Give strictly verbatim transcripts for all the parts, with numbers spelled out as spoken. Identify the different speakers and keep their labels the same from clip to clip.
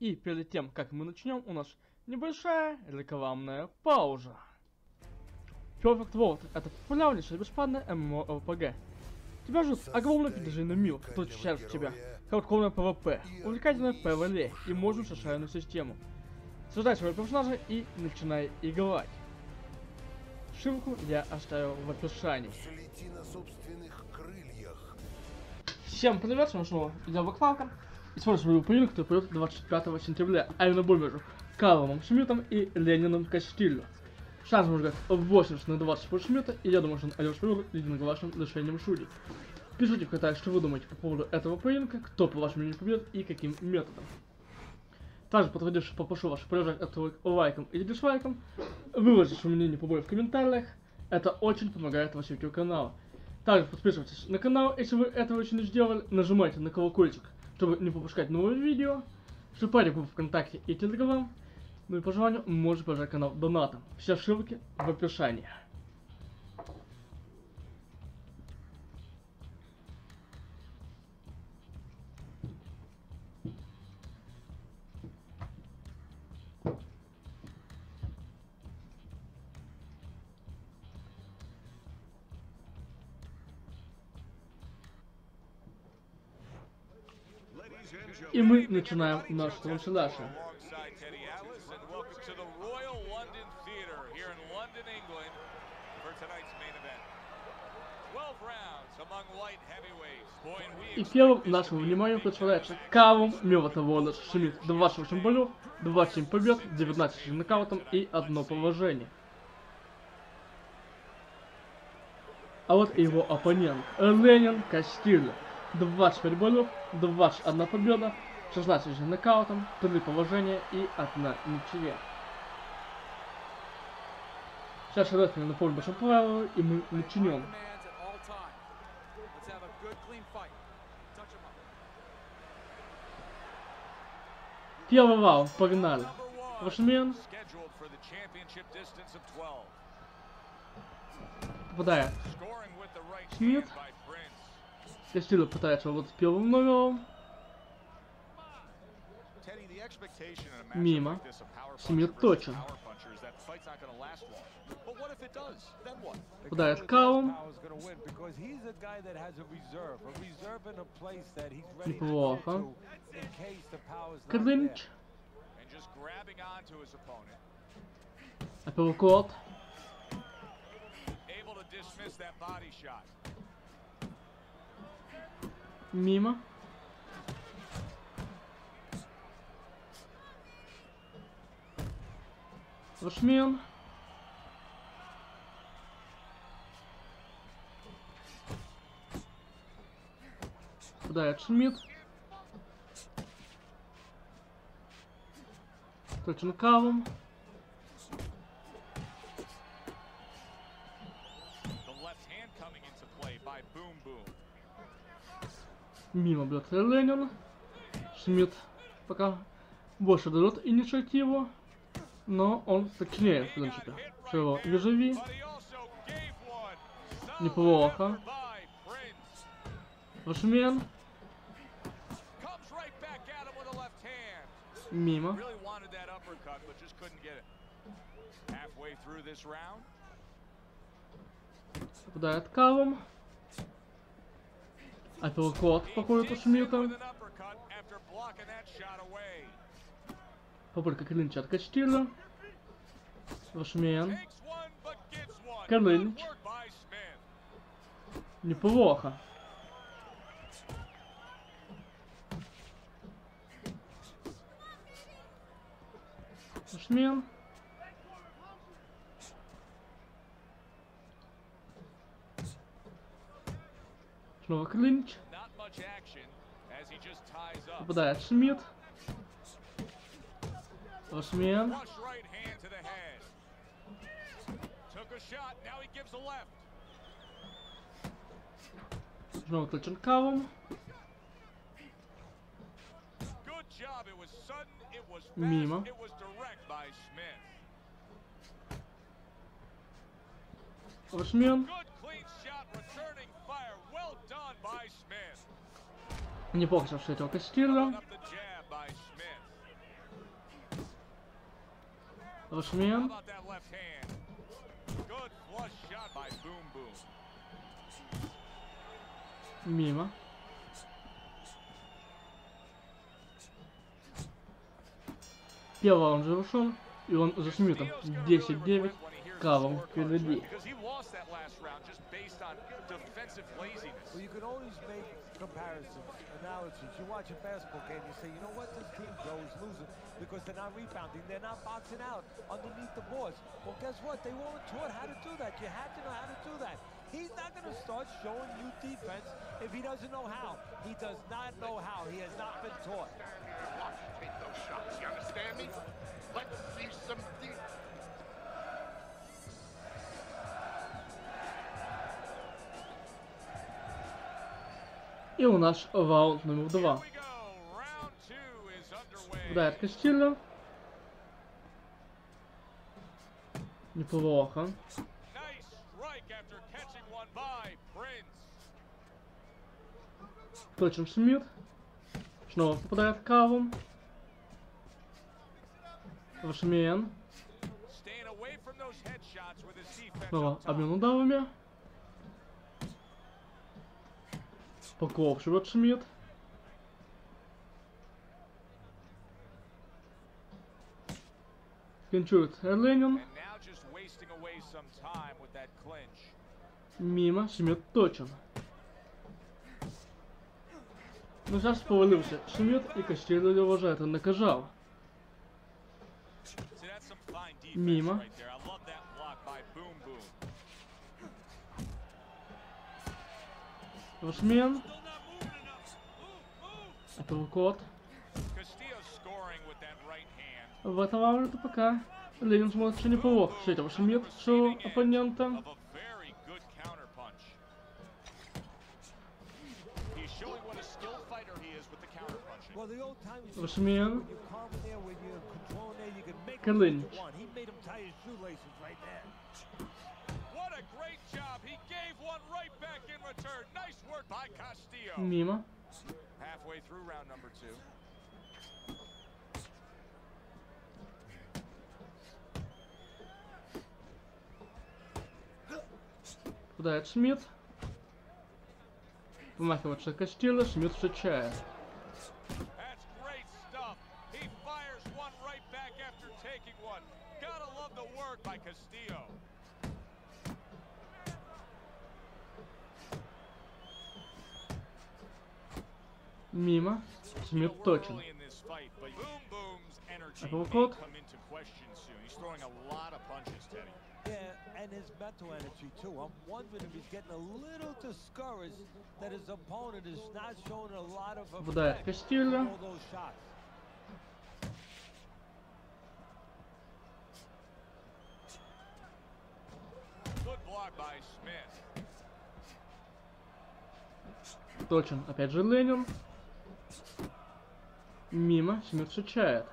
Speaker 1: И перед тем, как мы начнем, у нас небольшая рекламная пауза. Perfect World — это популярнейшая бесплатная MMORPG. Тебя ждут огромный предложенный мир, который очищает в тебя, хардкорное PvP, увлекательное PvE и мощную шашайную систему. Создай своего персонажа и начинай играть. Ссылку я оставил в описании. Всем привет, с вами снова я Бакфалка. И смотрим свою поединок, который пройдет двадцать пятого сентября, а именно бой между Карлом Шмидтом и Лениным Кастильо. Шанс может быть восемьдесят на двадцать по Шмидта, и я думаю, что он одержит победу единогласным решением судей. Пишите в комментариях, что вы думаете по поводу этого поединка, кто по вашему мнению победит и каким методом. Также подходящий попрошу вас поддержать этот ролик лайком или дизлайком, выложить свое мнение по бою в комментариях, это очень помогает развитию канала. Также подписывайтесь на канал, если вы этого еще не сделали, нажимайте на колокольчик, чтобы не пропускать новые видео, вступайте в группу ВКонтакте и Телеграм, ну и по желанию можете поддержать канал донатом. Все ссылки в описании. И мы начинаем наш трансляцию. И первым нашему вниманию представляется Карлом Мелотоводос Шмидт. двадцать восемь боев, двадцать семь побед, девятнадцать нокаутом и одно положение. А вот и его оппонент Ленин Кастильо. двадцать пять боев, двадцать одна победа, шестнадцать нокаутом, три положения и одна ничья. Сейчас я напомню большое правило, и мы начнем. Первый раунд, погнали. Вашмен. Попадает Шмидт. Кастильо пытается вот первым номером. Мимо. Шмидт точен. Попадает Карлом. Неплохо. Клинч. Апперкот. Мимо. Вашмен. Попадает Шмидт. Точно Карлом. Мимо бьет Ленин. Шмидт пока больше дает инициативу, но он точнее, в принципе, своего визави. Неплохо. Вашмен. Мимо. Попадает Карлом. Апперкот походит у Шмидта. Попытка клинча от Кастильо. Вашмен. Клинч. Неплохо. Вашмен. Снова клинч. Попадает Шмидт. Вашмен. Снова точен Карлом. Мимо. Вашмен. Неплохо встретил Кастильо. Вашмен.
Speaker 2: about that left hand? Good flush shot by Boom Boom.
Speaker 1: Мимо. Первый раунд завершен, и он за Шмидтом десять девять кавом впереди.
Speaker 2: Because he lost that last round just based on defensive laziness.
Speaker 3: Well, you can always make comparisons, analogies. You watch a basketball game, you say, you know what, this team, Joe, is losing because they're not rebounding, they're not boxing out underneath the boards. Well, guess what? They weren't taught how to do that. You have to know how to do that. He's not going to start showing you defense if he doesn't know how. He does not know how. He has not been taught.
Speaker 4: Watch him take those shots. You understand me? Let's see some deep.
Speaker 1: И у нас раунд номер два. Удар Кастильо. Неплохо. Точен Шмидт. Снова попадает кавом. Вашмен. Снова обмен ударами. Покопшивает Шмидт. Клинчует Ленин. Мимо. Шмидт точен. Ну сейчас повалился Шмидт, и Кастильо его за это наказал. Мимо. Вашмен. Это код. В этом раунде пока Ленин смотрит еще неплохо. Все это Шмидт своего оппонента. Вашмен. Калинич. Мимо. Попадает Шмидт. Помахивается Кастильо, Шмидт встречает. Мимо. Шмидт точен. Апперкот.
Speaker 3: Yeah, and his mental energy too. I'm wondering if he's getting a little discouraged that his opponent is not showing a lot of
Speaker 1: Попадает Кастильо.
Speaker 3: all those shots.
Speaker 2: Good block by Smith.
Speaker 1: Точен. Опять же Ленин. Мимо. Шмидт встречает.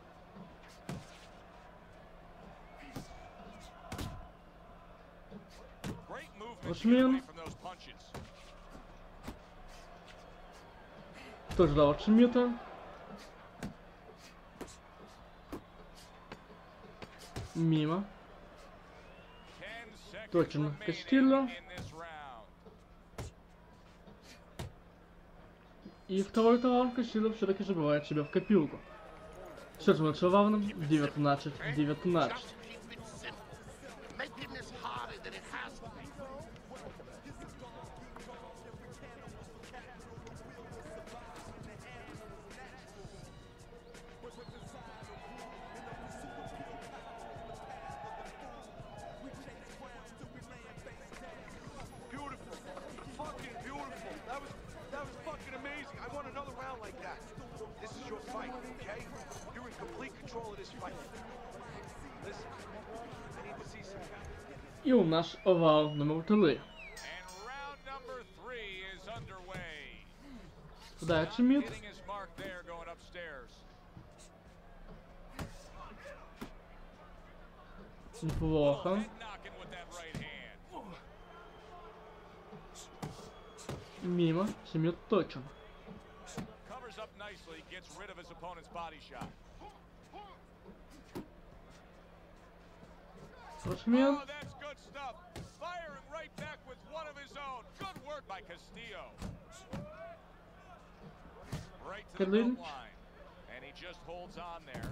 Speaker 1: Вашмен. Тоже дал от Шмидта. Мимо. Точен Кастильо. И второй раунд Кастильо все-таки забивает себя в копилку. Счет становится равным девятнадцать девятнадцать. И у нас раунд номер три. Попадает Шмидт. Неплохо. Мимо. Шмидт точен. Вошмен.
Speaker 2: Oh, that's good stuff. Firing right back with one of his own. Good work by Castillo. Right to the
Speaker 1: Кадлин.
Speaker 2: goal line. And he just holds on there.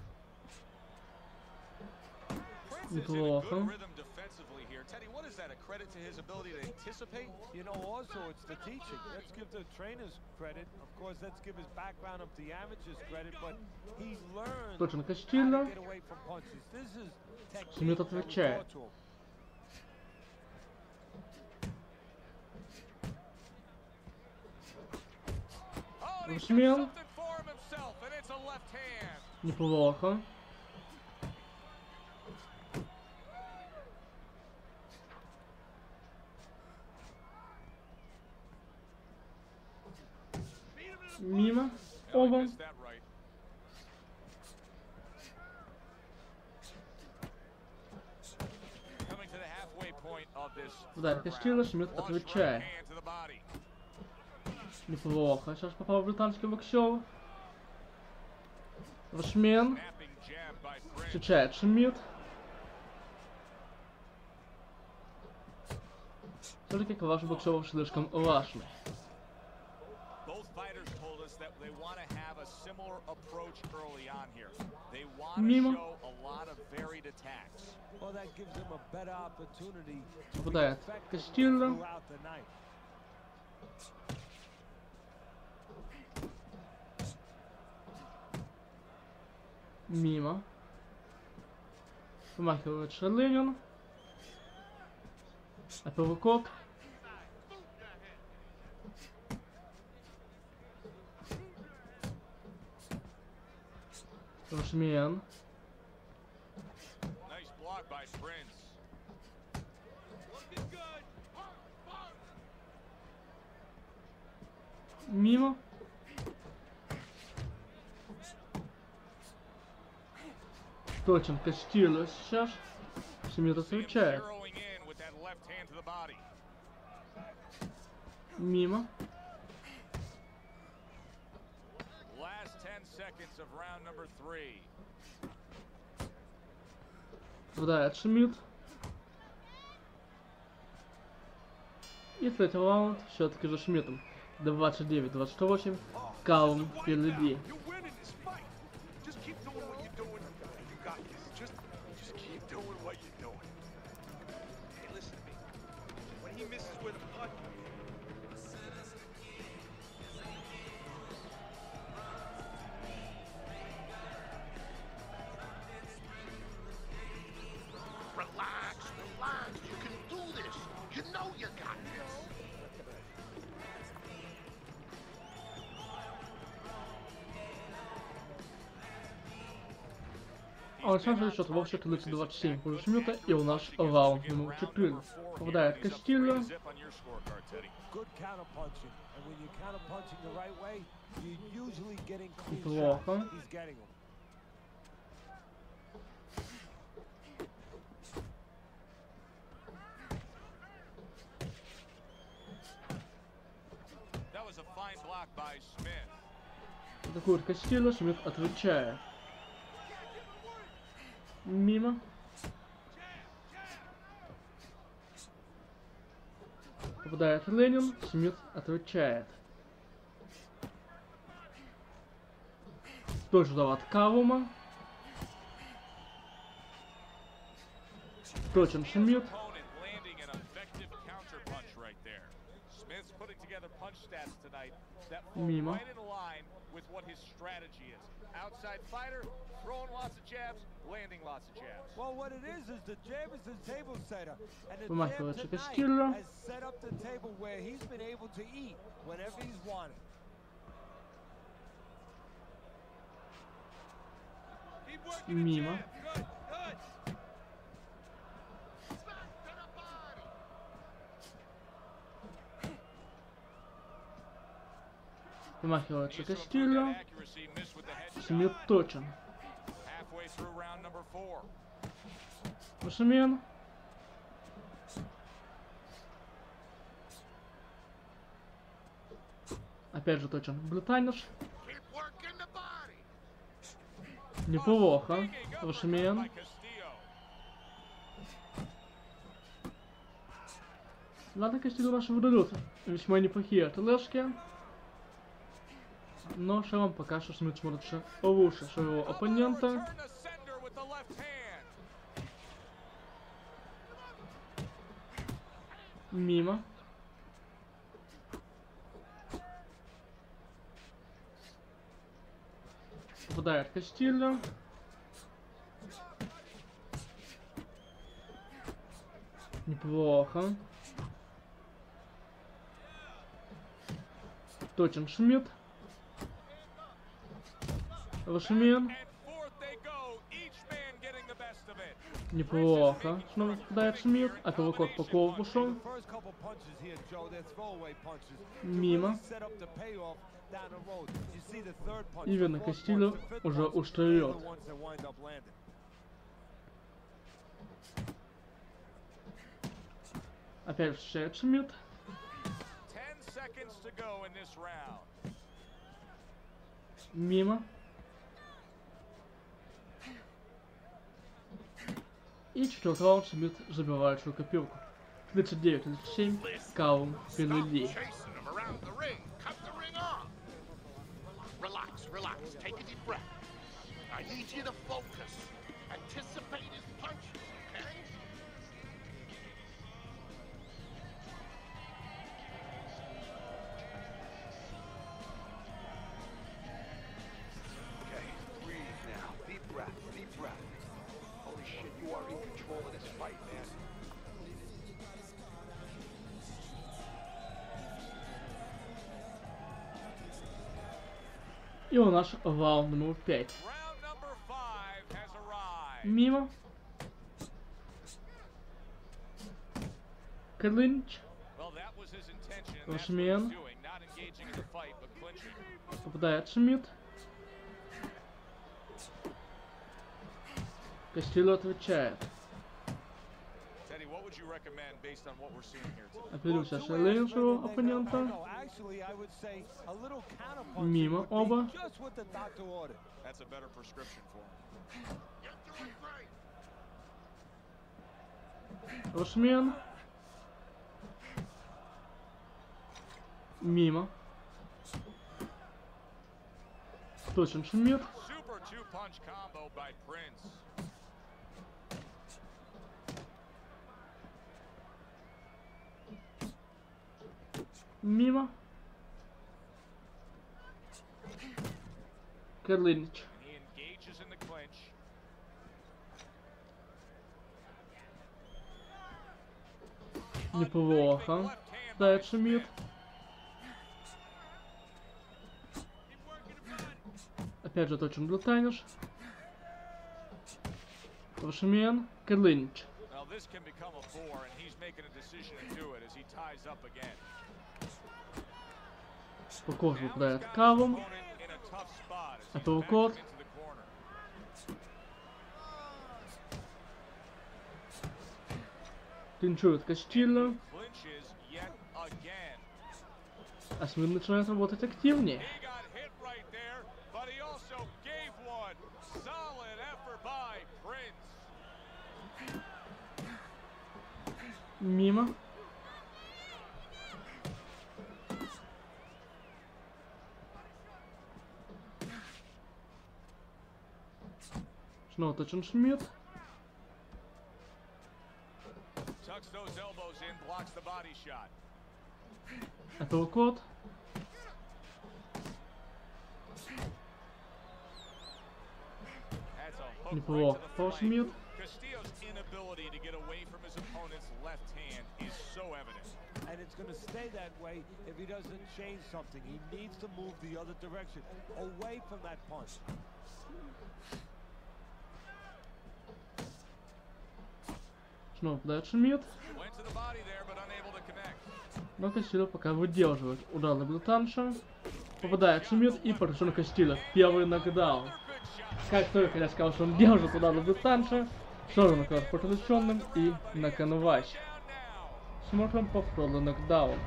Speaker 2: Prince is in a
Speaker 1: Неплохо.
Speaker 2: good rhythm defensively here. Teddy, what is that? A credit to his ability to anticipate?
Speaker 3: You know, also it's the teaching. Let's give the trainers credit. Of course, let's give his background of the amateurs credit, but he learned
Speaker 1: Точно,
Speaker 3: how to
Speaker 1: Кастильо.
Speaker 3: get away from punches. This is technique
Speaker 1: Смит
Speaker 3: that we
Speaker 1: отвечает.
Speaker 3: taught to him.
Speaker 2: Oh, and he's got
Speaker 1: Вошмен.
Speaker 2: something for him himself, and it's a left hand.
Speaker 1: Неплохо. Мимо.
Speaker 2: Oh, he
Speaker 1: Оба.
Speaker 2: missed that right. Coming to the halfway point of this
Speaker 1: Да,
Speaker 2: third
Speaker 1: Кастильо,
Speaker 2: round.
Speaker 1: Шмидт
Speaker 2: Launch right
Speaker 1: отвечает.
Speaker 2: hand to the body.
Speaker 1: Неплохо. Сейчас попал в британский боксер. Вошмен.
Speaker 2: Snapping jab by Prince.
Speaker 1: Встречает Шмидт. Все-таки ваш боксер слишком важный.
Speaker 2: Both fighters told us that they want to have a similar approach early on here. They want to
Speaker 1: Мимо.
Speaker 2: show a lot of varied attacks.
Speaker 3: Well, that gives him a better opportunity to be
Speaker 1: Попадает
Speaker 3: effective
Speaker 1: Кастильо.
Speaker 3: throughout the night.
Speaker 1: Мимо. Помахивает Шаленин. Апперкот. Вошмен.
Speaker 2: Nice block by Prince. Looking good.
Speaker 1: Мимо. Точно, Кастильо сейчас. Шмидт
Speaker 2: See him
Speaker 1: отвечает.
Speaker 2: zeroing in with that left hand to the body.
Speaker 1: Мимо.
Speaker 2: Last ten seconds of round number three.
Speaker 1: Попадает Шмидт. И третий раунд все-таки за Шмидтом. двадцать девять двадцать восемь. Калум впереди.
Speaker 4: You're winning this fight. Just keep doing what you're doing. You got this. Just, just keep doing what you're doing. Hey, listen to me. When he misses with a punch, relax, relax. You can do this. You know you got this.
Speaker 1: Александр счет вовсе тридцать двадцать семь пользу Шмидта, и у нас раунд номер четыре. Попадает Кастильо.
Speaker 3: Good counterpunching, and when you're counterpunching the right way, you're usually getting clean
Speaker 1: Неплохо.
Speaker 3: shots. He's getting them.
Speaker 2: That was a fine block by Smith.
Speaker 1: Атакует Кастильо, Шмидт отвечает. Мимо. Попадает Ленин, Смит отвечает. Тоже дал от Калума. Точен Смит.
Speaker 2: Opponent landing an effective counter punch right there. Smith's putting together punch stats tonight that fall
Speaker 1: Мимо.
Speaker 2: right in line with what his strategy is. Outside fighter, throwing lots of jabs, landing lots of jabs.
Speaker 3: Well, what it is is the jab is his table setter, and the
Speaker 1: Помахивает
Speaker 3: jab
Speaker 1: Кастильо.
Speaker 3: tonight has set up the table where he's been able to eat whenever he's wanted.
Speaker 2: Keep working the
Speaker 1: Мимо.
Speaker 2: jab. Good, good.
Speaker 4: Smack to the body.
Speaker 1: Помахивается
Speaker 2: Needs to improve
Speaker 1: Кастильо.
Speaker 2: that accuracy, missed with the headshot.
Speaker 1: Смит точен.
Speaker 2: Halfway through round number four.
Speaker 1: Вошмен. Опять же точен британец.
Speaker 4: Keep working the body.
Speaker 1: Неплохо.
Speaker 2: Digging uppercut
Speaker 1: Вошмен.
Speaker 2: by Castillo.
Speaker 1: Ладно, Кастильо наши выдают весьма неплохие ТЛшки. Но Шалом пока что Шмидт смотрится лучше своего оппонента.
Speaker 2: Turn to sender with the left hand.
Speaker 1: Мимо. Попадает Кастильо. Неплохо. Точен Шмидт. Рашмен.
Speaker 2: And forth they go, each man getting the best of it.
Speaker 1: Неплохо. Снова попадает Шмидт. А Павлаков по корпусу.
Speaker 3: The first couple punches here, Joe, they're throwaway punches. To
Speaker 1: Мимо.
Speaker 3: really set up the payoff down the road. You see the third punch,
Speaker 1: И
Speaker 3: the
Speaker 1: видно,
Speaker 3: fourth
Speaker 1: Кастильо
Speaker 3: punch, the fifth
Speaker 1: уже
Speaker 3: punch, they're
Speaker 1: устает.
Speaker 3: the ones that wind up landing.
Speaker 1: Опять встречает Шмидт.
Speaker 2: Ten seconds to go in this round.
Speaker 1: Мимо. И четвертый раунд Шмидт забивает свою копилку. тридцать девять тридцать семь. Калум впереди.
Speaker 5: Chasing him around the ring. Cut the ring off. Relax, relax. Take a deep breath. I need you to focus. Anticipate his punches, okay?
Speaker 4: Okay, breathe now. Deep breath, deep breath. Holy shit, you are in control of this fight, man.
Speaker 1: И у нас раунд номер пять.
Speaker 2: Round number five has arrived.
Speaker 1: Мимо. Клинч.
Speaker 2: Well, that was his intention, and that's what
Speaker 1: Рашмен.
Speaker 2: he's doing, not engaging in the fight, but clinching.
Speaker 1: Попадает Шмидт. Кастильо отвечает.
Speaker 2: Teddy, what would you recommend based on what we're seeing here today?
Speaker 1: Оперился
Speaker 3: Well, two
Speaker 1: Шалейн
Speaker 3: aspects
Speaker 1: своего
Speaker 3: that they
Speaker 1: оппонента.
Speaker 3: got- no, actually, I would say a little counterpunching
Speaker 1: Мимо
Speaker 3: would be
Speaker 1: оба.
Speaker 3: just what the doctor ordered.
Speaker 2: That's a better prescription for him.
Speaker 5: You're doing great.
Speaker 1: Рашмен. Мимо. Точен Шмидт.
Speaker 2: Super two-punch combo by Prince.
Speaker 1: Мимо. Клинч.
Speaker 2: And he engages in the clinch.
Speaker 1: Неплохо. Дает Шмидт. Опять же точен блютайниш. Рашмен. Клинч.
Speaker 2: Now this can become a bore, and he's making a decision to do it as he ties up again.
Speaker 1: По коже
Speaker 2: Now
Speaker 1: попадает
Speaker 2: he's got his
Speaker 1: Калум.
Speaker 2: opponent in a tough spot as he
Speaker 1: Это
Speaker 2: backs
Speaker 1: укот.
Speaker 2: him into the corner.
Speaker 1: Клинчует Кастильо.
Speaker 2: Clinches yet again.
Speaker 1: А Шмидт начинает работать активнее.
Speaker 2: He got hit right there, but he also gave one. Solid effort by Prince.
Speaker 1: Мимо. Снова точен Шмидт.
Speaker 2: Tucks those elbows in, blocks the body shot.
Speaker 1: Апперкот.
Speaker 2: That's a hook
Speaker 1: Неплохо.
Speaker 2: right to the
Speaker 1: Пол
Speaker 2: flank.
Speaker 1: Шмидт.
Speaker 2: Castillo's inability to get away from his opponent's left hand is so evident.
Speaker 3: And it's going to stay that way if he doesn't change something. He needs to move the other direction, away from that punch.
Speaker 1: Снова попадает Шмидт.
Speaker 2: Went to the body there, but unable to connect.
Speaker 1: Но Кастильо пока выдерживает удар на блютанша. Попадает Шмидт и поражен Кастильо. Первый нокдаун.
Speaker 2: Another good shot.
Speaker 1: Как только я сказал, что он держит удар на блютанша, сразу наказ по традиционным и на канвасе.
Speaker 2: Down now.
Speaker 1: Смотрим повторный нокдаун.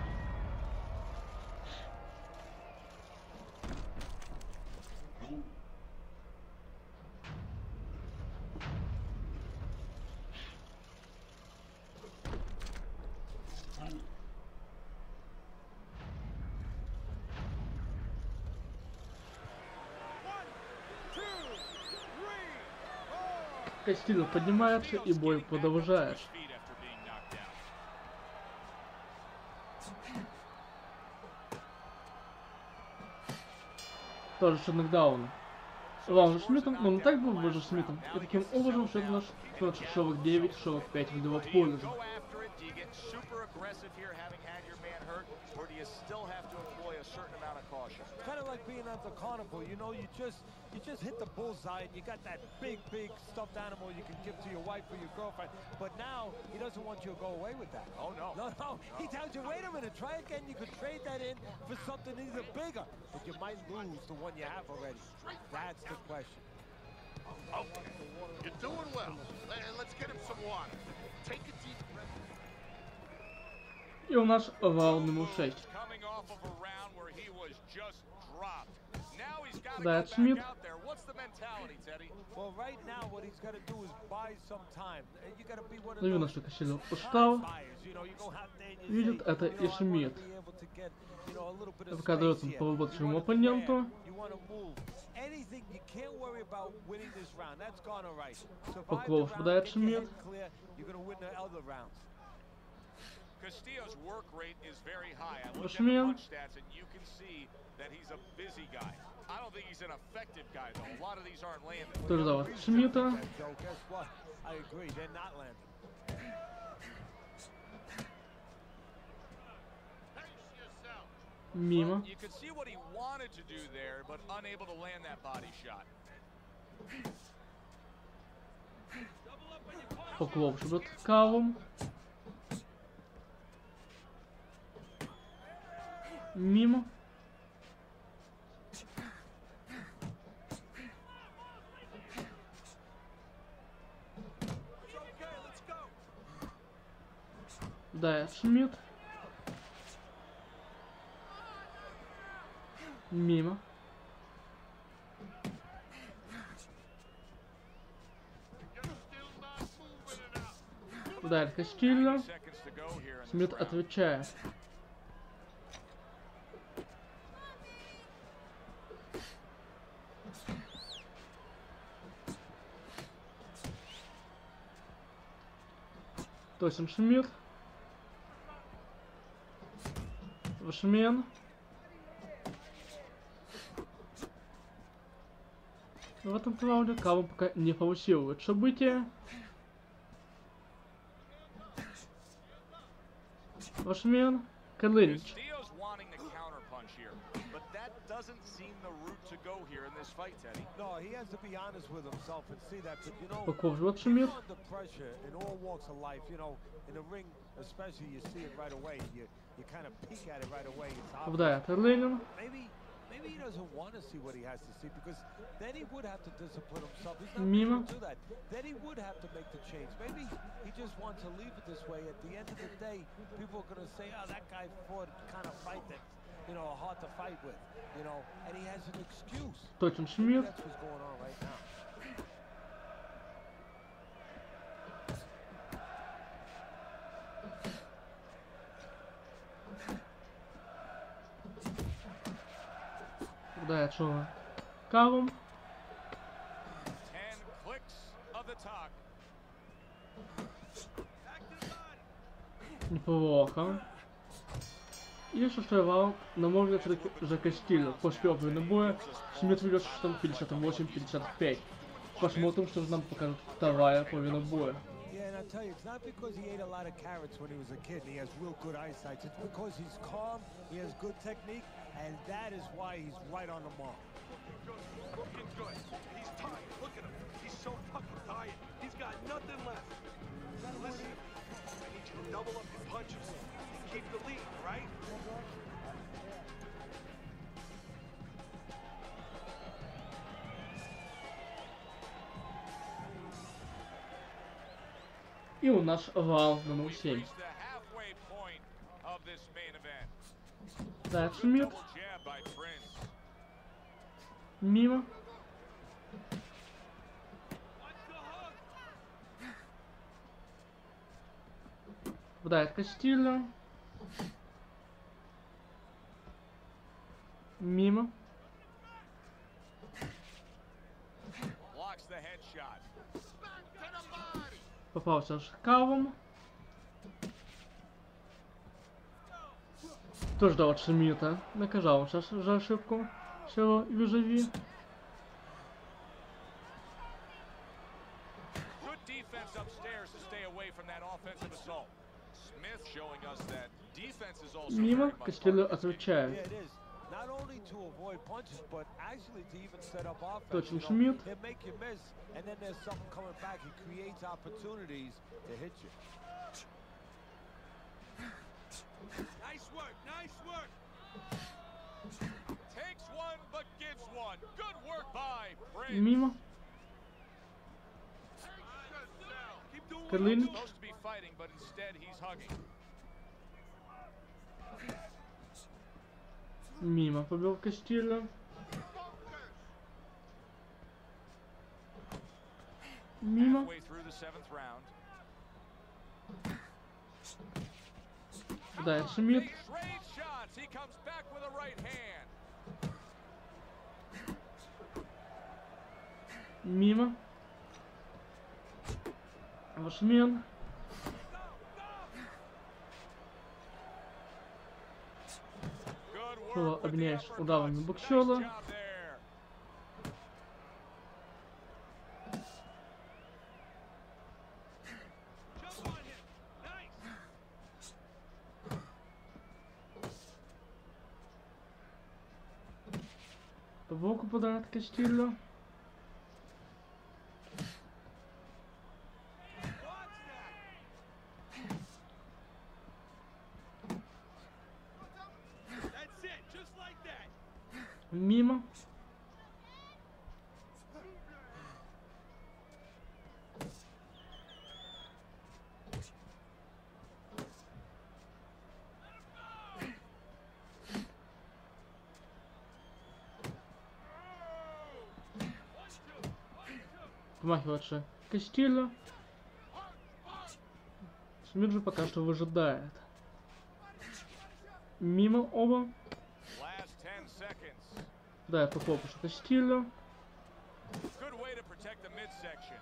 Speaker 1: Кастильо поднимается, и бой продолжается. Тоже что нокдауна. Раунд с Шмидтом, но не так был выше Шмидтом. И таким образом счет наш сорок девять сорок пять в его пользу.
Speaker 2: Or do you still have to employ a certain amount of caution?
Speaker 3: It's kind of like being at the carnival, you know, you just you just hit the bullseye and you got that big, big stuffed animal you can give to your wife or your girlfriend. But now he doesn't want you to go away with that.
Speaker 2: Oh no.
Speaker 3: No, no. He tells you, wait a minute, try again. You could trade that in for something even bigger, but you might lose the one you have already. That's the question.
Speaker 5: Okay, you're doing well. Let- Let's get him some water. Take a deep breath.
Speaker 1: И у нас раунд номер шесть.
Speaker 2: Coming off of a round where he was just dropped. Now he's got to
Speaker 1: Да,
Speaker 2: go
Speaker 1: это
Speaker 2: back
Speaker 1: Шмидт.
Speaker 2: out there. What's the mentality, Teddy?
Speaker 3: Well, right now what he's got to do is buy some time. You got to be one of
Speaker 1: Ну, видно,
Speaker 3: those
Speaker 1: что Кастильо
Speaker 3: time
Speaker 1: устал.
Speaker 3: buyers. You know, you go out there and you
Speaker 1: Видит
Speaker 3: say,
Speaker 1: это
Speaker 3: you know,
Speaker 1: и
Speaker 3: I wanna
Speaker 1: Шмидт.
Speaker 3: be able to get, you know, a little bit of
Speaker 1: Пока дает
Speaker 3: space
Speaker 1: он
Speaker 3: here.
Speaker 1: поработать
Speaker 3: You
Speaker 1: своему
Speaker 3: wanna
Speaker 1: оппоненту.
Speaker 3: grab, you wanna move. Anything, you can't worry about winning this round. That's gone all right. Survive the
Speaker 1: Около
Speaker 3: round,
Speaker 1: попадает
Speaker 3: get your
Speaker 1: Шмидт.
Speaker 3: head clear, you're gonna win the other rounds.
Speaker 2: Castillo's work rate is very high. I looked at the
Speaker 1: Шмидт.
Speaker 2: punch stats and you can see that he's a busy guy. I don't think he's an effective guy though. A lot of these aren't landing.
Speaker 1: Тоже зовут Шмидта.
Speaker 3: Joe, guess what? I agree, they're not landing.
Speaker 5: Pace yourself.
Speaker 1: Мимо.
Speaker 2: You could see what he wanted to do there, but unable to land that body shot.
Speaker 1: Поклопши кавом. Мимо. Да, Шмидт. Мимо.
Speaker 5: You're still not moving enough.
Speaker 1: Ударит Кастильо.
Speaker 2: Seconds to go here in this
Speaker 1: Шмидт
Speaker 2: round.
Speaker 1: отвечает. Точно Шмидт. Вашмен. В этом раунде Кавом пока не получилось события. Вашмен. Калинич.
Speaker 2: Castillo's wanting to counterpunch here, but that doesn't seem the route to go here in this fight, Teddy.
Speaker 3: No, he has to be honest with himself and see that. But you know,
Speaker 1: Поклопши
Speaker 3: you're
Speaker 1: Шмидт.
Speaker 3: under pressure in all walks of life. You know, in the ring, especially, you see it right away. You you kind of peek at it right away. It's obvious.
Speaker 1: Попадает Ленин.
Speaker 3: Maybe maybe he doesn't want to see what he has to see because then he would have to discipline himself. He's not
Speaker 1: Мимо.
Speaker 3: going to do that. Then he would have to make the change. Maybe he just wants to leave it this way. At the end of the day, people are going to say, "Oh, that guy fought kind of fight that, you know, hard to fight with." You know, and he has an excuse.
Speaker 1: Точно
Speaker 3: Maybe
Speaker 1: Шмидт.
Speaker 3: that's what's going on right now.
Speaker 1: Попадает что? Кавом.
Speaker 2: Ten clicks of the talk.
Speaker 1: Неплохо. И шестой раунд, но может все-таки за Кастильо. После первого боя Шмидт ведет счетом пятьдесят восемь пятьдесят пять. Посмотрим, что же нам покажет вторая половина боя.
Speaker 3: Yeah, and I tell you, it's not because he ate a lot of carrots when he was a kid and he has real good eyesight. It's because he's calm, he has good technique, and that is why he's right on the mark.
Speaker 4: Looking good. He's tired. Look at him. He's so fucking tired. He's got nothing left. Listen, I need you to double up your punches and keep the lead, all right?
Speaker 1: И у нас раунд номер семь.
Speaker 2: Reached the halfway point of this main event.
Speaker 1: Да,
Speaker 2: Good
Speaker 1: Шмидт.
Speaker 2: double jab by Prince.
Speaker 1: Мимо. Попадает Кастильо. Мимо.
Speaker 2: blocks the headshot.
Speaker 5: Back to the body.
Speaker 1: Попався аж кавом. Тож дав Шміта. Наказав ще за ошибку. Що віжові.
Speaker 2: Good defense upstairs to stay away from that offensive assault. Smith showing us that defense is also
Speaker 1: Мимо
Speaker 2: very much part
Speaker 1: Кастильо
Speaker 2: of this game.
Speaker 1: отвечает.
Speaker 3: Yeah, it is. Not only to avoid punches, but actually to even set up offense.
Speaker 1: Точно,
Speaker 3: You know,
Speaker 1: Шмидт.
Speaker 3: he'll make you miss, and then there's something coming back. He creates opportunities to hit you.
Speaker 4: Nice work, nice work.
Speaker 2: Takes one but gives one. Good work by Briggs.
Speaker 1: Мимо.
Speaker 4: Keep doing what
Speaker 1: Карлин.
Speaker 4: you're doing.
Speaker 2: Supposed to be fighting, but instead he's hugging.
Speaker 1: Мимо побил Кастильо. Мимо.
Speaker 2: Halfway through the seventh round.
Speaker 1: Дает Шмидт.
Speaker 2: He trades shots. He comes back with a right hand.
Speaker 1: Мимо. Вашмен.
Speaker 2: Good
Speaker 1: Кого
Speaker 2: work with the
Speaker 1: обвиняешь
Speaker 2: uppercuts.
Speaker 1: ударами
Speaker 2: Nice
Speaker 1: боксера.
Speaker 2: job there.
Speaker 4: Jump on him. Nice.
Speaker 1: По боку подает Кастильо.
Speaker 4: Watch that. That's it, just like that.
Speaker 1: Мимо. Помахивает же Кастильо. Шмидт же пока что выжидает. Мимо оба.
Speaker 2: Last ten seconds.
Speaker 1: Да, по хлопушу Кастильо.
Speaker 2: Good way to protect the midsection.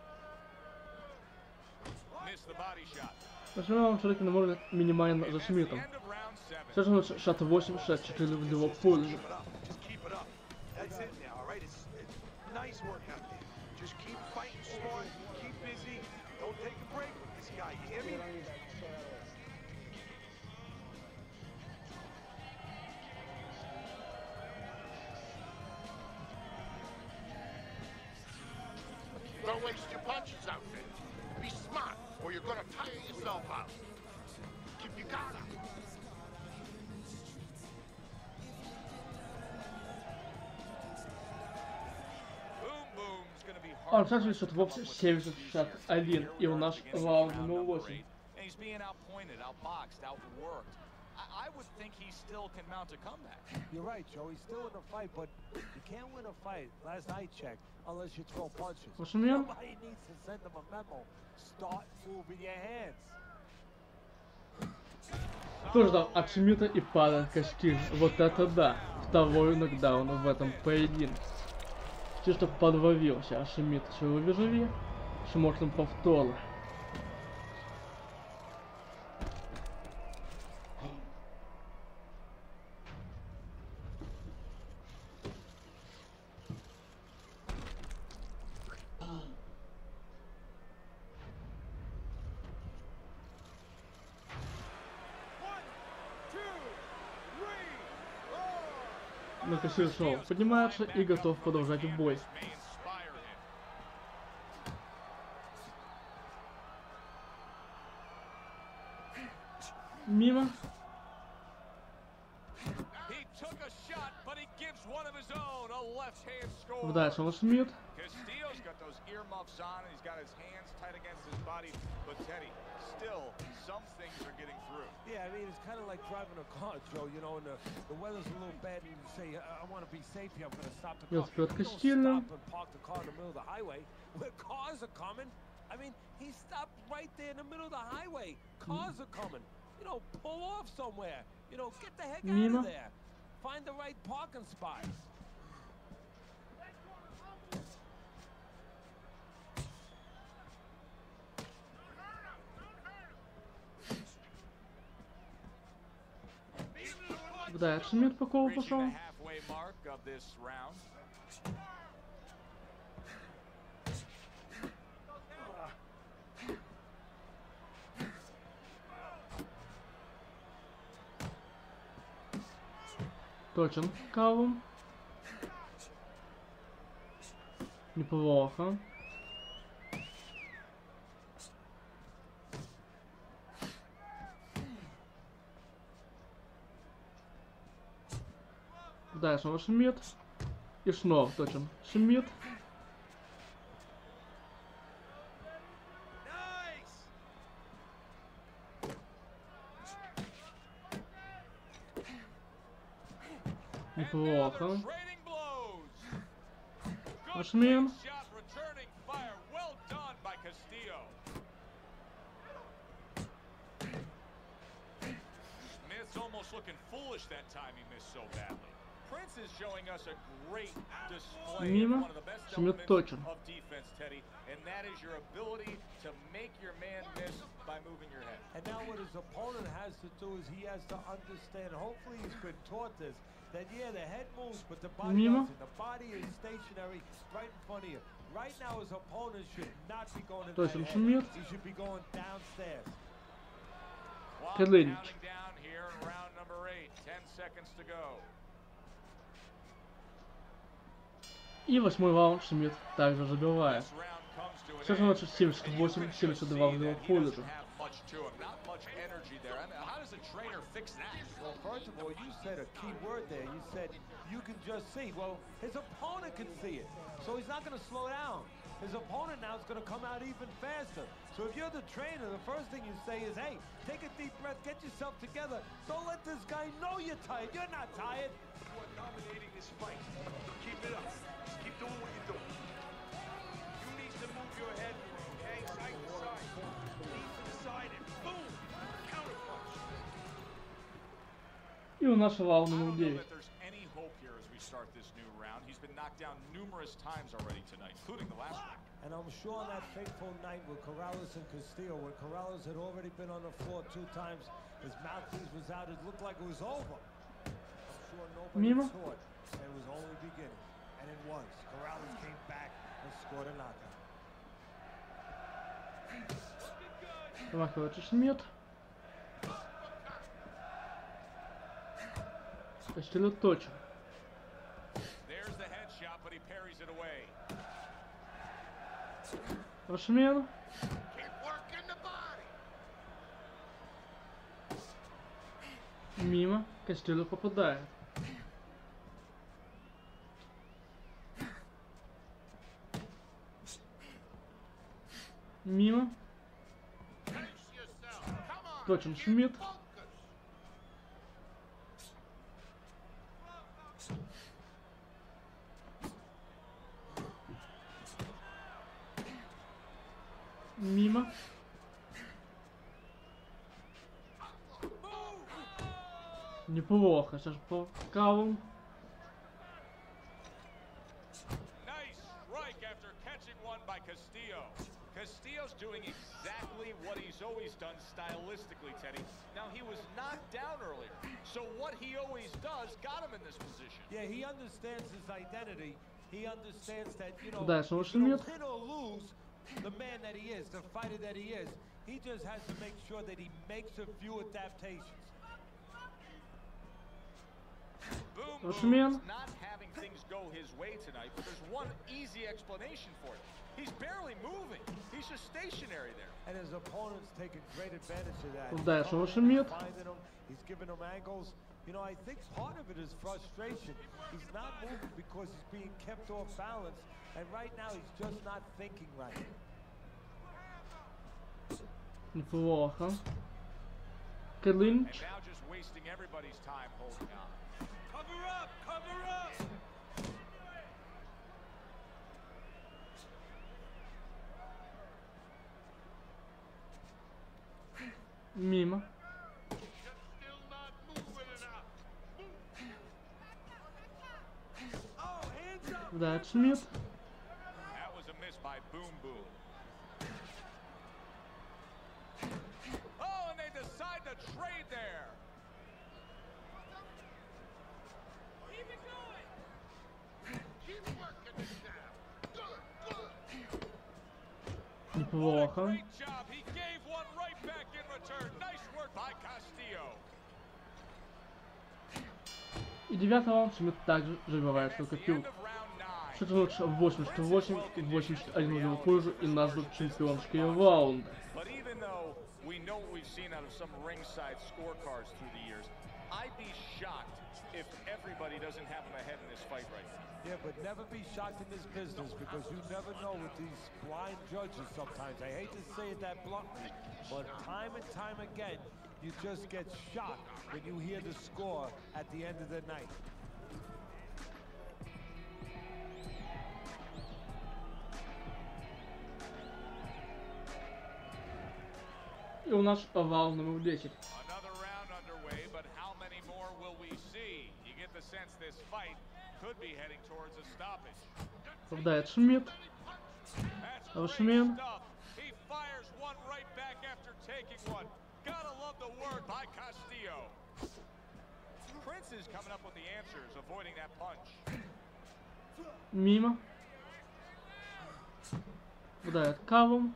Speaker 2: Missed the body shot.
Speaker 1: Нажимаем человек на может минимально
Speaker 2: And
Speaker 1: за
Speaker 2: that's the
Speaker 1: Шмидтом.
Speaker 2: end of round seven.
Speaker 1: Сейчас он шат восемь шестьдесят четыре в его пользу.
Speaker 4: Keep it up. Just keep it up. That's it now, all right? It's, it's nice work out there. Just keep fighting smart, keep busy. Don't take a break with this guy, you hear me?
Speaker 5: Don't waste your punches out there. Be smart, or you're gonna tire yourself out. Keep your guard up.
Speaker 2: Boom boom's gonna be
Speaker 1: Он
Speaker 2: hard.
Speaker 1: также счет вовсе семьдесят шестьдесят один. И у нас раунд номер восемь.
Speaker 2: And he's being outpointed, outboxed, outworked. I, I would think he still can mount a comeback.
Speaker 3: You're right, Joe. He's still in the fight, but you can't win a fight, last I checked, unless you throw punches.
Speaker 1: Вашмен.
Speaker 3: Somebody needs to send him a memo. Start moving your hands.
Speaker 1: Тоже дал от Шмидта и падает Кастильо. Вот это да. Второй нокдаун в этом поединке. Чисто подвовился, а Шмидт чего вижу, что можно повторно. Но Кастильо снова поднимается и готов продолжать бой.
Speaker 2: This may inspire him.
Speaker 1: Мимо.
Speaker 2: He took a shot, but he gives one of his own. A left-hand score.
Speaker 1: Вдается он Шмидт.
Speaker 2: Castillo's got those earmuffs on, and he's got his hands tight against his body. But Teddy, still, some things are getting through.
Speaker 3: Yeah, I mean, it's kind of like driving a car, Joe. You know, and the, the weather's a little bad, and you say, I, I want to be safe here. I'm going to stop the
Speaker 1: Yes,
Speaker 3: car.
Speaker 1: but
Speaker 3: You don't
Speaker 1: Castillo-
Speaker 3: stop and park the car in the middle of the highway where cars are coming. I mean, he stopped right there in the middle of the highway. Cars are coming. You know, pull off somewhere. You know, get the heck out
Speaker 1: Mima.
Speaker 3: of there. Find the right parking spot.
Speaker 1: Да, Шмидт по колу
Speaker 2: Reaching
Speaker 1: пошел.
Speaker 2: the halfway mark of this round.
Speaker 1: Точен Калум. Неплохо. Да, снова Шмидт. И снова точен Шмидт. Неплохо.
Speaker 2: Trading blows. Good
Speaker 1: Ашмин.
Speaker 2: shot, returning fire. Well done by Castillo. Smith's almost looking foolish that time he missed so badly. Prince is showing us a great display
Speaker 1: Мимо.
Speaker 2: of one of the best
Speaker 1: Шмидт
Speaker 2: elements
Speaker 1: точен.
Speaker 2: of defense, Teddy, and that is your ability to make your man miss by moving your head.
Speaker 3: And now what his opponent has to do is he has to understand, hopefully he's been taught this, that yeah, the head moves, but the body
Speaker 1: Мимо.
Speaker 3: doesn't. The body is stationary right in front of you. Right now his opponent should not be going in
Speaker 1: Точно,
Speaker 3: that
Speaker 1: Шмидт.
Speaker 3: head. He should be going downstairs.
Speaker 2: Clock
Speaker 1: Кадлинич.
Speaker 2: counting down here in round number eight. Ten seconds to go.
Speaker 1: И восьмой раунд Шмидт также забивает.
Speaker 2: This round comes to an
Speaker 1: Сейчас
Speaker 2: end.
Speaker 1: значит семьдесят восемь семьдесят два в его
Speaker 2: He
Speaker 1: пользу.
Speaker 2: doesn't have much to him, not much energy there. I mean, how does a trainer fix that?
Speaker 3: Well, first of all, you said a key word there. You said you can just see. Well, his opponent can see it, so he's not going to slow down. His opponent now is going to come out even faster. So if you're the trainer, the first thing you say is, hey, take a deep breath, get yourself together. Don't let this guy know you're tired. You're not tired.
Speaker 4: You are dominating this fight. Keep it up. Just keep doing what you're doing. You need to move your head, okay? Side to side. Knee to the side and boom! Counter punch.
Speaker 1: И у нас раунд
Speaker 2: I
Speaker 1: номер
Speaker 2: don't know
Speaker 1: девять.
Speaker 2: that there's any hope here as we start this new round. He's been knocked down numerous times already tonight, including the last one.
Speaker 3: And I'm sure on that fateful night with Corrales and Castillo, when Corrales had already been on the floor two times, his mouthpiece was out, it looked like it was over. I'm sure nobody
Speaker 1: Мимо.
Speaker 3: thought it was only beginning. And it was. Corrales came back and scored a knockout.
Speaker 1: Замахивается Шмидт. Кастильо точен.
Speaker 2: There's the headshot, but he parries it away.
Speaker 1: Ашмин.
Speaker 5: Keep working the body.
Speaker 1: Мимо. Кастильо попадает. Мимо.
Speaker 5: Pace yourself. Come on.
Speaker 1: Точен
Speaker 5: Keep
Speaker 1: Шмидт.
Speaker 5: focus.
Speaker 1: Мимо. Неплохо. Сейчас по Калум.
Speaker 2: Nice strike after catching one by Castillo. Castillo's doing exactly what he's always done stylistically, Teddy. Now, he was knocked down earlier, so what he always does got him in this position.
Speaker 3: Yeah, he understands his identity. He understands that, you know,
Speaker 1: Дальше он
Speaker 3: you know,
Speaker 1: Шмидт.
Speaker 3: win or lose, the man that he is, the fighter that he is, he just has to make sure that he makes a few adaptations.
Speaker 2: Boom
Speaker 1: Ашмин.
Speaker 2: Boom's not having things go his way tonight, but there's one easy explanation for it. He's barely moving. He's just stationary there.
Speaker 3: And his opponent's taking great advantage of that.
Speaker 1: Дальше
Speaker 3: He's
Speaker 1: он
Speaker 3: coming in,
Speaker 1: Шмидт.
Speaker 3: finding him, he's giving him angles. You know, I think part of it is frustration. He's not moving because he's being kept off balance. And right now, he's just not thinking right.
Speaker 1: Неплохо.
Speaker 2: And
Speaker 1: Кадлинич.
Speaker 2: now just wasting everybody's time holding on.
Speaker 4: Cover up! Cover up!
Speaker 1: Мимо.
Speaker 5: You're still not moving enough.
Speaker 4: Oh, hands up!
Speaker 1: Да, Шмидт.
Speaker 2: That was a miss by Boom Boom. Oh, and they decide to trade there.
Speaker 1: Неплохо.
Speaker 2: Great job. He gave one right back in return. Nice work by Castillo.
Speaker 1: И девятый раунд Шмидт также забивает свою
Speaker 2: That's the
Speaker 1: копилку.
Speaker 2: end of round nine.
Speaker 1: Счет лучше восемьдесят восемь, восемьдесят один в его пользу и назад чемпионские раунды.
Speaker 2: But even though we know what we've seen out of some ringside scorecards through the years, I'd be shocked if everybody doesn't have him ahead in this fight right now.
Speaker 3: Yeah, but never be shocked in this business because you never know with these blind judges sometimes. I hate to say it that bluntly, but time and time again, you just get shocked when you hear the score at the end of the night.
Speaker 1: И у нас раунд номер десять.
Speaker 2: Another round underway, but how many more will we see? You get the sense this fight could be heading towards a stoppage.
Speaker 1: Попадает Шмидт.
Speaker 2: That's
Speaker 1: Рушмен.
Speaker 2: great stuff. He fires one right back after taking one. Gotta love the work by Castillo. Prince is coming up with the answers, avoiding that punch.
Speaker 1: Мимо. Попадает Калум.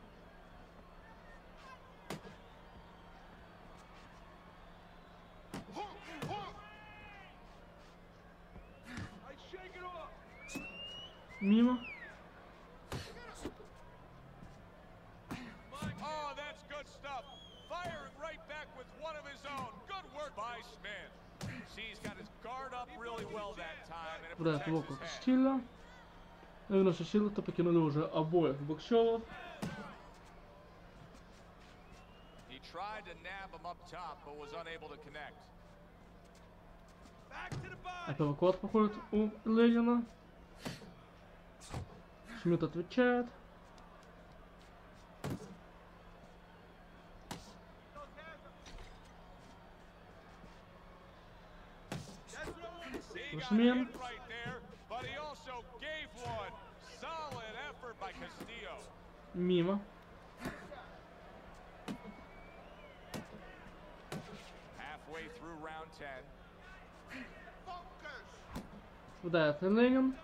Speaker 1: Мимо.
Speaker 2: Oh, that's good stuff. Firing right back with one of his own. Good work by Smith. See, he's got his guard up really well that time, and it
Speaker 1: Попадает
Speaker 2: protects
Speaker 1: в
Speaker 2: his
Speaker 1: около
Speaker 2: head.
Speaker 1: Стиля. И наши силы-то покинули уже обоих боксеров.
Speaker 2: He tried to nab him up top, but was unable to connect.
Speaker 4: Back to the body.
Speaker 1: Апперкот походит у Ленина. Шмидт отвечает.
Speaker 4: That's what I want to see.
Speaker 2: He got
Speaker 1: Рушмен.
Speaker 2: hit right there, but he also gave one. Solid effort by Castillo.
Speaker 1: Мимо.
Speaker 2: Halfway through round ten.
Speaker 5: Focus.
Speaker 1: Попадает Ленин.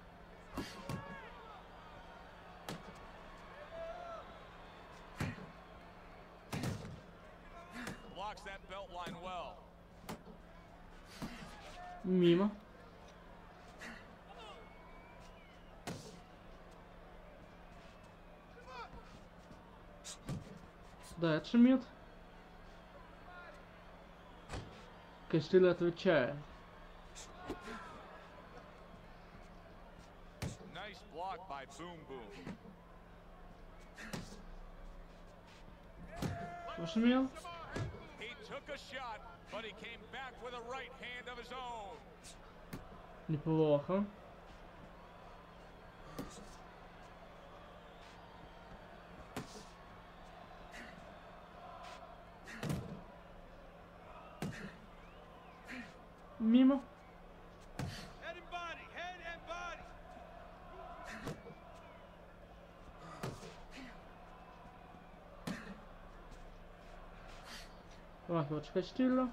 Speaker 2: Blocks that belt line well.
Speaker 1: Мимо. Попадает Шмидт. Кастиль отвечает.
Speaker 2: Nice block by Boom Boom.
Speaker 1: Рушмен.
Speaker 2: He took a shot, but he came back with a right hand of his own.
Speaker 1: Неплохо. Мимо.
Speaker 4: Head and body. Head and body.
Speaker 1: Махович Кастилля.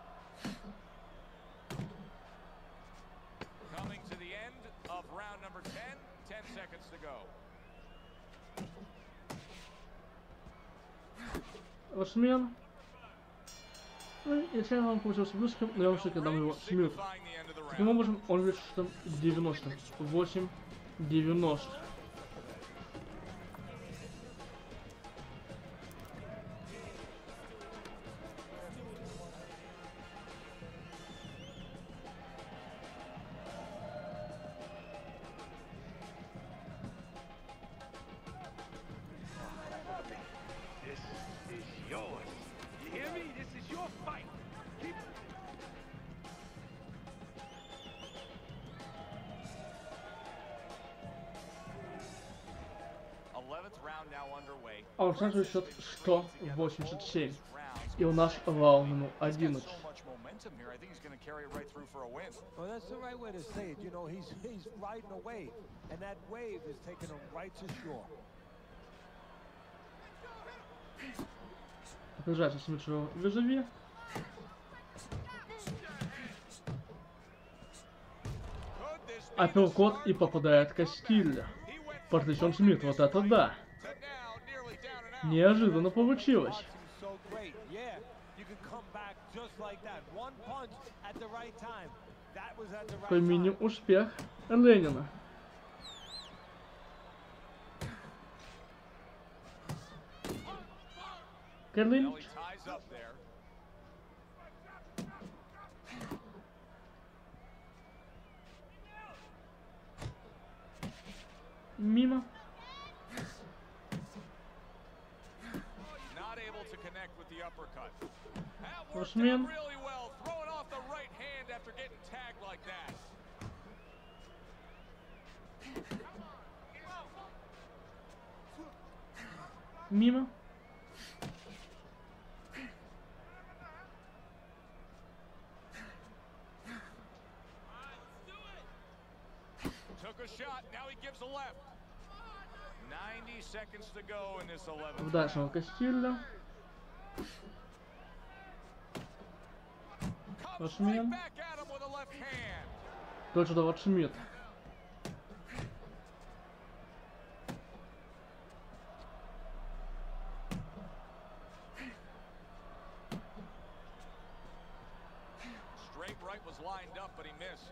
Speaker 2: Coming to the end of round number ten. Ten seconds to go.
Speaker 1: Рушмен. Ну и чем он получился близким, но я вам все-таки дам его Шмидту.
Speaker 2: Signifying the end of the
Speaker 1: Таким
Speaker 2: round.
Speaker 1: образом, он видит, что девяносто. восемь девяносто.
Speaker 4: This is yours. You hear me? This is your fight. Keep.
Speaker 2: eleventh round now underway.
Speaker 1: А у нас счет сто восемьдесят семь. И у нас раунд номер одиннадцать.
Speaker 2: So much momentum here. I think he's going to carry it right through for a win.
Speaker 3: Well, that's the right way to say it. You know, he's he's riding a wave, and that wave is taking him right to shore.
Speaker 1: Приближается Смитшева Визави.
Speaker 2: Could this be the
Speaker 1: Апперкот
Speaker 2: start
Speaker 1: и попадает Кастилля.
Speaker 2: He went from
Speaker 1: Партизан Смит, вот это да.
Speaker 2: to now
Speaker 1: Неожиданно получилось.
Speaker 3: So great. Yeah, you can come back just like that. One punch at the right time. That was at the right
Speaker 1: Такой
Speaker 3: time.
Speaker 1: мини-успех Ленина.
Speaker 2: Well,
Speaker 1: Клинч.
Speaker 2: he ties up there.
Speaker 1: Мимо.
Speaker 2: Not able to connect with the uppercut. That worked
Speaker 1: Rushman.
Speaker 2: out really well, throwing off the right hand after getting tagged like that.
Speaker 1: Мимо.
Speaker 2: Took a shot, now he gives a left. ninety seconds to go in this eleventh.
Speaker 1: Вдачного Кастильо.
Speaker 2: Comes
Speaker 1: Rushman.
Speaker 2: right back at him with a left hand.
Speaker 1: Дальше давать Шмидт.
Speaker 2: Straight right was lined up, but he missed.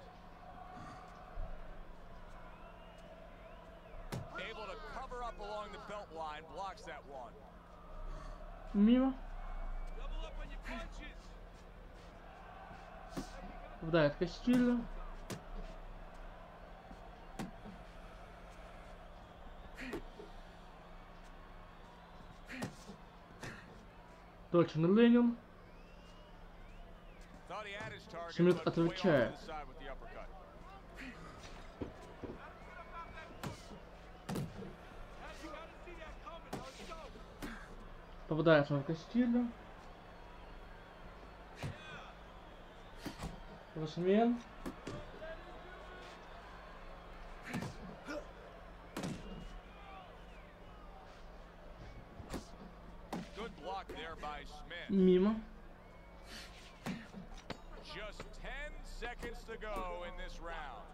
Speaker 2: Able to cover up along the belt line, blocks that one.
Speaker 1: Мимо.
Speaker 4: Double up on your punches.
Speaker 1: Вдает Кастильо. Точно Ленин.
Speaker 2: Thought he had his target,
Speaker 1: Шмидт
Speaker 2: but way off to
Speaker 1: отвечает.
Speaker 2: the side with the uppercut.
Speaker 4: You gotta see that coming. Let's go.
Speaker 1: Попадает он в Кастильо. Росмен.
Speaker 2: Good block there by Smith.
Speaker 1: Мимо.
Speaker 2: Just ten seconds to go in this round.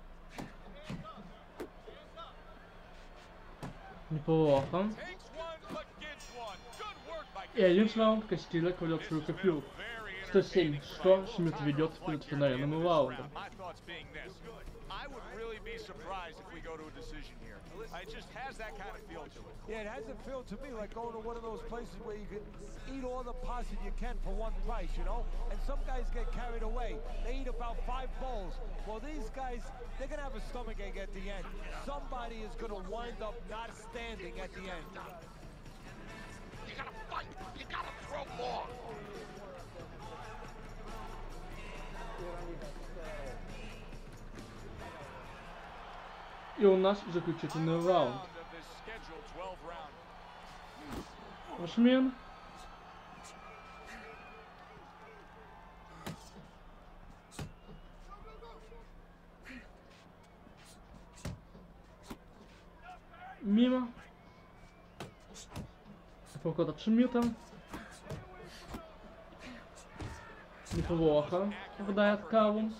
Speaker 1: Неплохо.
Speaker 2: Takes one, but gets one. Good work by
Speaker 1: И один раунд Кастильо кладет свою копилку. сто семь сто Шмидт ведет перед финальным раундом.
Speaker 2: My thoughts being this. I would really be surprised if we go to a decision here. It just has that kind of feel to it.
Speaker 3: Yeah, it has a feel to me like going to one of those places where you can eat all the pasta you can for one price, you know? And some guys get carried away. They eat about five bowls. Well, these guys, they're going to have a stomachache at the end. Somebody is going to wind up not standing at the end.
Speaker 5: You gotta fight. You gotta throw more.
Speaker 1: И у нас заключительный раунд.
Speaker 2: Round of this scheduled twelve round.
Speaker 1: Росмен. Мимо. Поход от Шмидта. Неплохо. Попадает Каву.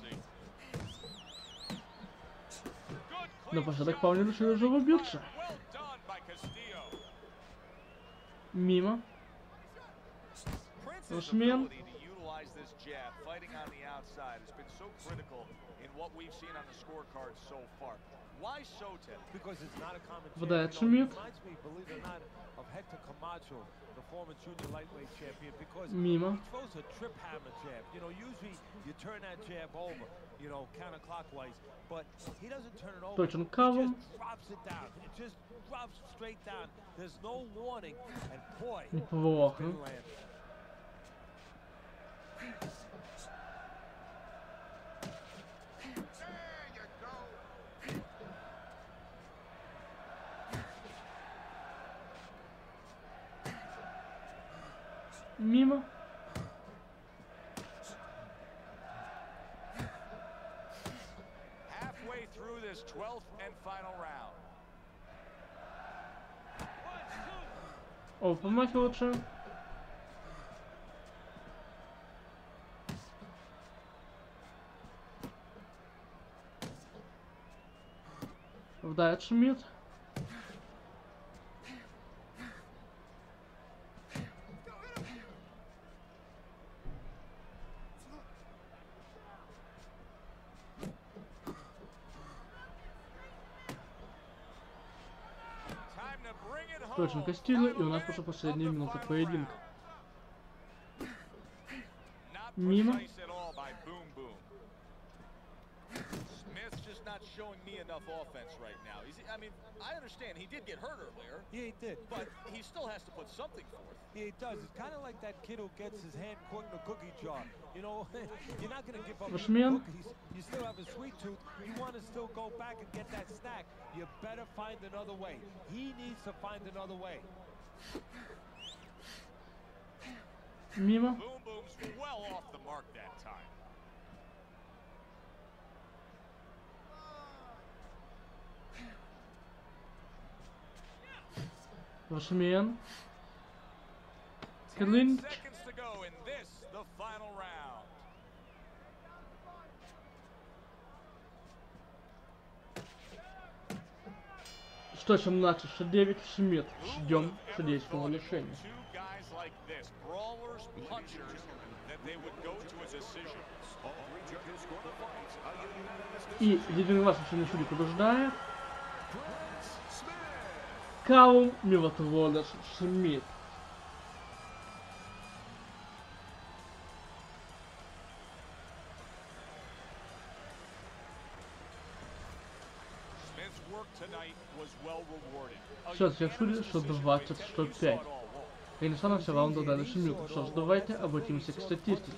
Speaker 1: Напоследок вполне решили же убиться.
Speaker 2: Well done by Castillo.
Speaker 1: Мимо.
Speaker 2: Prince's
Speaker 1: Rushman.
Speaker 2: ability to utilize this jab, fighting on the outside, has been so critical in what we've seen on the scorecard so far. Why so, Ted?
Speaker 3: Because it's not a common
Speaker 1: Вдает
Speaker 3: champion. You know,
Speaker 1: Шмидт.
Speaker 3: it reminds me, believe it or not, of Hector Camacho, the former junior lightweight champion, because
Speaker 1: Мимо.
Speaker 3: he throws a trip hammer jab. You know, usually you turn that jab over, you know, counterclockwise, but he doesn't turn it over.
Speaker 1: Точно
Speaker 3: He
Speaker 1: Каву.
Speaker 3: just drops it down. It just drops straight down. There's no warning, and boy,
Speaker 1: Неплохо.
Speaker 3: didn't land.
Speaker 5: There you go.
Speaker 1: Мимо.
Speaker 2: Halfway through this twelfth and final round.
Speaker 1: О, помахи лучше. Вдает Шмидт.
Speaker 2: gonna bring it home.
Speaker 1: Точно Кастильо, и у нас
Speaker 2: Title
Speaker 1: пошла
Speaker 2: win
Speaker 1: последняя
Speaker 2: of the
Speaker 1: минута
Speaker 2: final
Speaker 1: поединка.
Speaker 2: round. Not
Speaker 1: Мимо.
Speaker 2: precise at all by Boom Boom. Smith's just not showing me enough offense right now. He's, I mean, I understand he did get hurt earlier,
Speaker 3: Yeah, he did.
Speaker 2: but he still has to put something forth.
Speaker 3: Yeah, he does. It's kind of like that kid who gets his hand caught in a cookie jar. You know, you're not going to give up
Speaker 1: Башмен.
Speaker 3: cookies. You still have a sweet tooth. You want to still go back and get that snack. You better find another way. He needs to find another way.
Speaker 1: Мимо.
Speaker 2: Boom Boom's well off the mark that time.
Speaker 1: Башмен.
Speaker 2: Ten
Speaker 1: Клинч.
Speaker 2: seconds to go in this, the final round.
Speaker 1: сто семнадцать шестьдесят девять, Шмидт. Ждем судейского решения.
Speaker 2: Two guys like this, brawlers, punchers, that they would go to a decision.
Speaker 1: И единогласно решение судей побеждает Калум Милотводос Шмидт.
Speaker 2: Smith's work tonight was well rewarded. A
Speaker 1: Счет всех судей сто двадцать сто пять. Ренессана все раунда дали Шмидту. Что ж, давайте обратимся к статистике.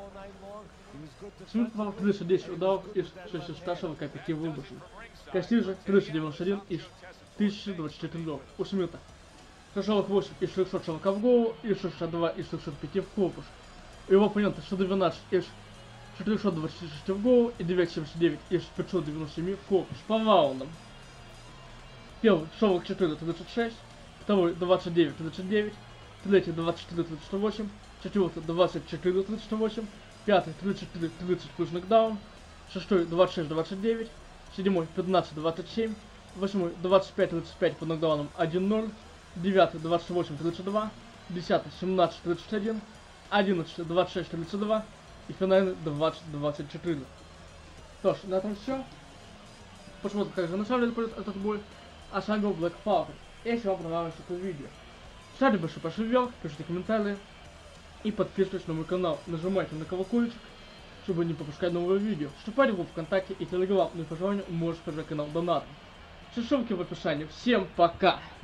Speaker 1: Шмидт попал в тысяча десять ударов из шестисот сорока пяти выброшенных. Кастильо же тысяча девяносто один из тысячи двадцати четырёх ударов. У Шмидта сто сорок восемь из шестисот сорока в голову и шестьдесят два из шестисот пяти в корпус. У его оппонента сто двенадцать из четырехсот двадцати шести в голову и девятьсот семьдесят девять из пятисот девяноста семи в корпус. По раундам. Первый сорок четыре тридцать шесть, второй двадцать девять тридцать девять, третий двадцать четыре тридцать восемь, четвертый двадцать четыре тридцать восемь, пятый тридцать четыре тридцать плюс нокдаун, шестой двадцать шесть двадцать девять, седьмой пятнадцать двадцать семь, восьмой двадцать пять тридцать пять под нокдауном один ноль, девятый двадцать восемь тридцать два, десятый семнадцать тридцать один, одиннадцатый двадцать шесть тридцать два и финальный двадцать двадцать четыре. Что ж, на этом все. Посмотрим, как же на самом деле пойдет этот бой. А с вами был Black Falcon. Если вам понравилось это видео, ставьте большой пальцы вверх, пишите комментарии и подписывайтесь на мой канал. Нажимайте на колокольчик, чтобы не пропускать новые видео. Вступайте в группу ВКонтакте и Телеграм. Ну и по желанию можете поддержать канал донатом. Все ссылки в описании. Всем пока!